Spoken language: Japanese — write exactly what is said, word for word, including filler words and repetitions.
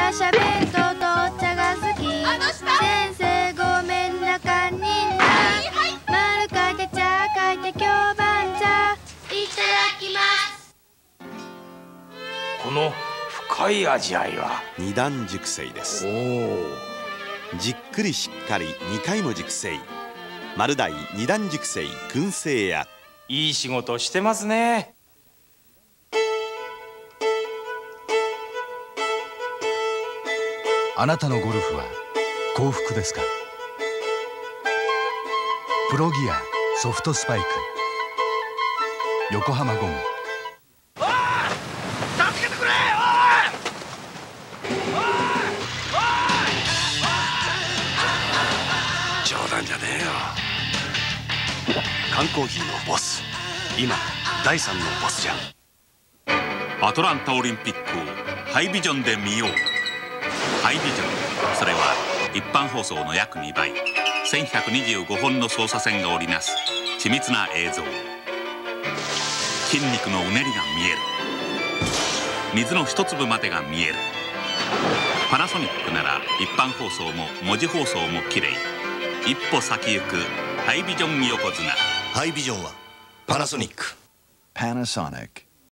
馬車弁当とお茶が好き。あの下先生ごめんなかんにんな、はいはい、丸書いて茶書いて京番茶いただきます。 この深い味わいは二段熟成です。 おお、 じっくりしっかりにかいも熟成、丸大二段熟成燻製屋。 いい仕事してますね。 あなたのゴルフは幸福ですか？プロギアソフトスパイク、横浜ゴム。 おい助けてくれ。おいおいおいおい、冗談じゃねえよ。 缶コーヒーのボス、今だいさんのボスじゃん。 アトランタオリンピックをハイビジョンで見よう。ハイビジョン、それは一般放送の約にばい、せんひゃくにじゅうごほんの操作線が織りなす緻密な映像。筋肉のうねりが見える、水の一粒までが見える。パナソニックなら一般放送も文字放送もきれい。一歩先行くハイビジョン横綱。 ハイビジョンはパナソニック。 Panasonic